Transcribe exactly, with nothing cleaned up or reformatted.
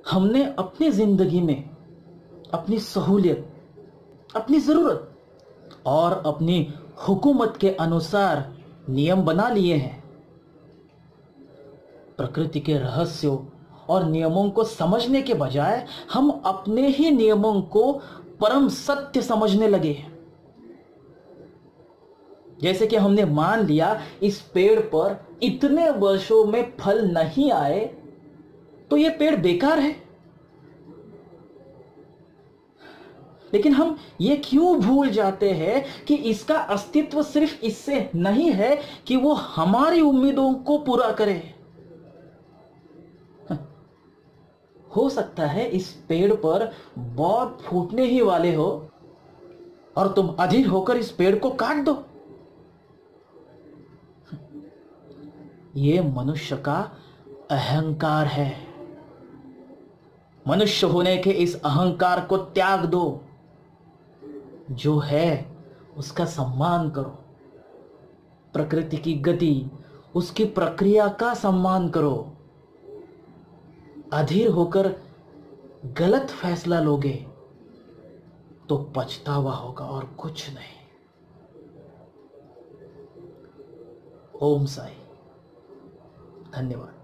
हमने अपनी जिंदगी में अपनी सहूलियत, अपनी जरूरत और अपनी हुकूमत के अनुसार नियम बना लिए हैं। प्रकृति के रहस्यों और नियमों को समझने के बजाय हम अपने ही नियमों को परम सत्य समझने लगे हैं। जैसे कि हमने मान लिया इस पेड़ पर इतने वर्षों में फल नहीं आए तो यह पेड़ बेकार है। लेकिन हम ये क्यों भूल जाते हैं कि इसका अस्तित्व सिर्फ इससे नहीं है कि वो हमारी उम्मीदों को पूरा करे। हो सकता है इस पेड़ पर बहुत फूटने ही वाले हो और तुम अधीर होकर इस पेड़ को काट दो। ये मनुष्य का अहंकार है। मनुष्य होने के इस अहंकार को त्याग दो। जो है उसका सम्मान करो। प्रकृति की गति, उसकी प्रक्रिया का सम्मान करो। अधीर होकर गलत फैसला लोगे तो पछतावा होगा और कुछ नहीं। ओम साई। धन्यवाद।